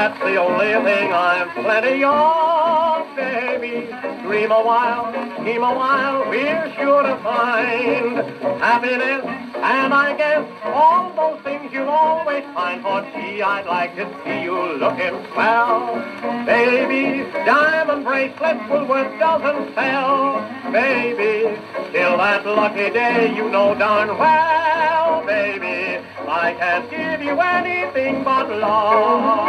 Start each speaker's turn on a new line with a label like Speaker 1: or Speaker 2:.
Speaker 1: That's the only thing I'm plenty of, baby. Dream a while, scheme a while, we're sure to find happiness. And I guess all those things you'll always find. For gee, I'd like to see you looking swell. Baby, diamond bracelets will worth dozens sell. Baby, till that lucky day you know darn well, baby, I can't give you anything but love.